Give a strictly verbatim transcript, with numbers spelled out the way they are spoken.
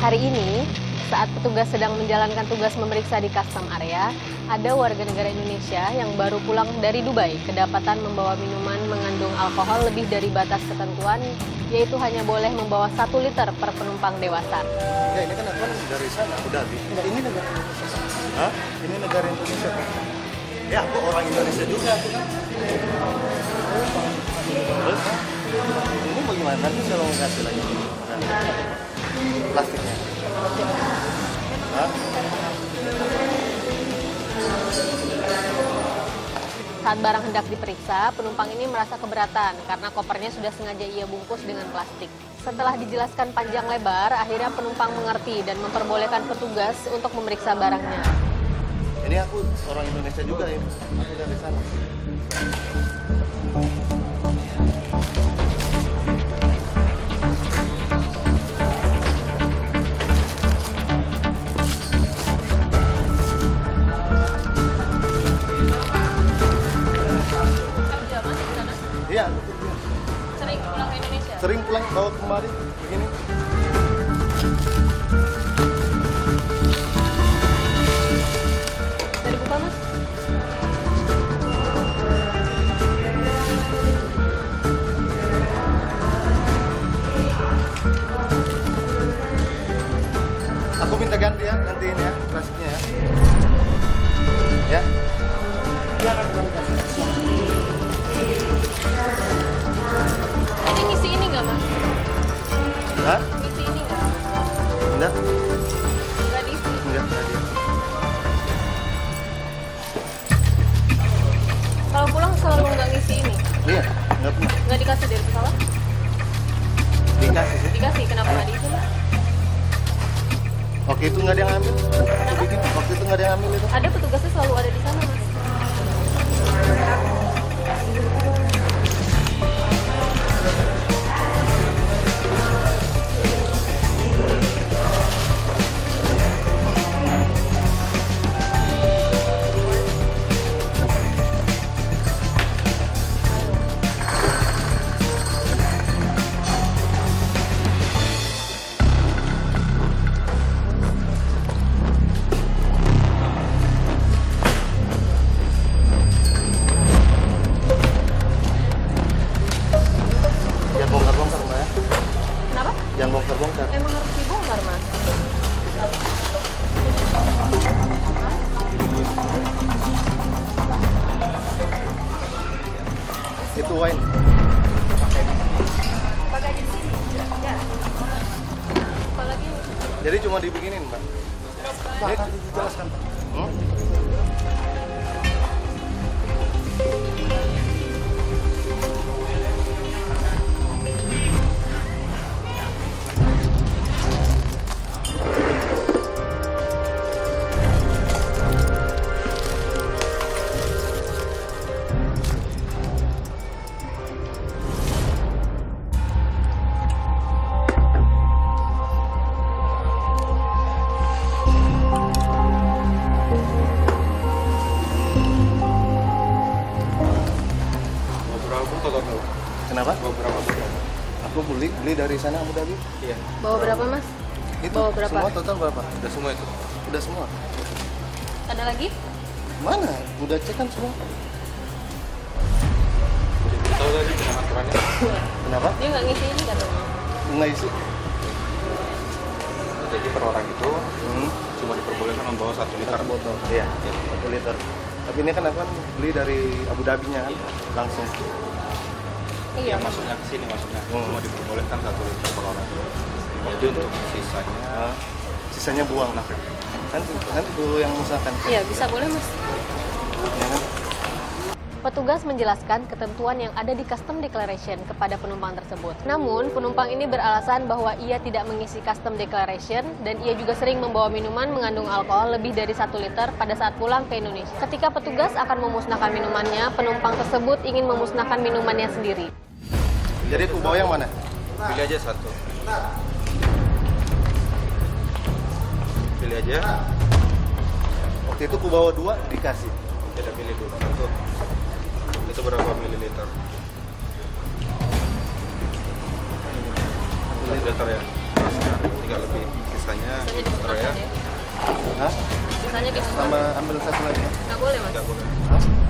Hari ini, saat petugas sedang menjalankan tugas memeriksa di custom area, ada warga negara Indonesia yang baru pulang dari Dubai kedapatan membawa minuman mengandung alkohol lebih dari batas ketentuan, yaitu hanya boleh membawa satu liter per penumpang dewasa. Ya, ini kan aku dari sana, Abu Dhabi. Enggak, ini negara Indonesia. Hah? Ini negara Indonesia. Ya, aku orang Indonesia juga. Aku kan. Terus, ini bagaimana? Nanti saya mau kasih lagi. Plastiknya. Hah? Saat barang hendak diperiksa, penumpang ini merasa keberatan karena kopernya sudah sengaja ia bungkus dengan plastik. Setelah dijelaskan panjang lebar, akhirnya penumpang mengerti dan memperbolehkan petugas untuk memeriksa barangnya. Ini aku orang Indonesia juga ini. Aku dari sana. Iya. Sering pulang ke Indonesia? Sering pulang bawa kemari begini. Dari buka, Mas? Aku minta ganti ya, gantiin ya, plastiknya ya. Ya. Iya, kan ganti. Ini ngisi ini nggak, Mas? Hah? Ngisi ini nggak? Enggak? Nggak diisi? Enggak, enggak dia. Kalau pulang selalu nggak ngisi ini? Iya, enggak pernah. Nggak dikasih dari pesawat? Dikasih sih. Dikasih, kenapa nggak diisi, Mas? Waktu itu nggak ada yang ambil. Aku bikin, waktu itu nggak ada yang ambil itu. Ada petugasnya selalu ada di sana, Mas. Jangan bongkar-bongkar, Mbak ya. Kenapa? Jangan bongkar-bongkar. Emang harus dibongkar, Mas. Itu wine. Pakai di sini. Ya. Apalagi Jadi cuma dibikinin, Mbak. Ini dijelaskan, Pak. Hmm? Kenapa? Beberapa botol. Aku beli beli dari sana Abu Dhabi. Iya. bawa berapa, Mas? Itu Bawa berapa? semua total berapa? Udah semua itu. Udah semua. Ada lagi? Mana? Udah cek kan semua. Jadi tahu tadi dengan aturannya. Kenapa? Dia nggak ngisi ini katanya. Nggak isi. Jadi per orang itu Hmm. cuma diperbolehkan membawa satu liter. Satu botol. Iya. Satu liter. Tapi ini kan aku kan beli dari Abu Dhabi-nya kan, langsung. Iya. Yang masuknya ke sini masuknya Hmm. cuma diperbolehkan satu liter per orang. Jadi untuk sisanya Nah, sisanya buang. Nanti nanti dulu yang musnahkan. Iya, bisa boleh, Mas. Ya kan? Petugas menjelaskan ketentuan yang ada di Custom Declaration kepada penumpang tersebut. Namun, penumpang ini beralasan bahwa ia tidak mengisi Custom Declaration dan ia juga sering membawa minuman mengandung alkohol lebih dari satu liter pada saat pulang ke Indonesia. Ketika petugas akan memusnahkan minumannya, penumpang tersebut ingin memusnahkan minumannya sendiri. Jadi aku bawa yang mana? pilih aja satu. Pilih aja. Waktu itu aku bawa dua dikasih. Kita pilih dulu satu. Itu berapa mililiter? Satu liter ya. Tiga lebih. Sisanya Sisanya oh dimusnahkan ya. ya. Hah? Sisanya dimusnahkan. Sama ambil satu lagi. Nggak boleh mas. Nggak boleh. Hah?